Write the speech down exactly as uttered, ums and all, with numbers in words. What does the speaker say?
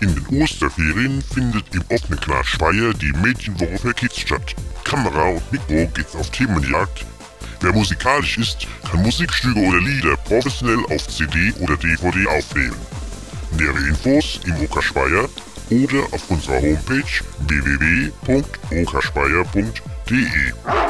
In den Osterferien findet im offenen Glas Speyer die Mädchenwoche für Kids statt. Kamera und Mikro geht's auf Themenjagd. Wer musikalisch ist, kann Musikstücke oder Lieder professionell auf C D oder D V D aufnehmen. Nähere Infos im O K Speyer oder auf unserer Homepage w w w punkt o k speyer punkt d e.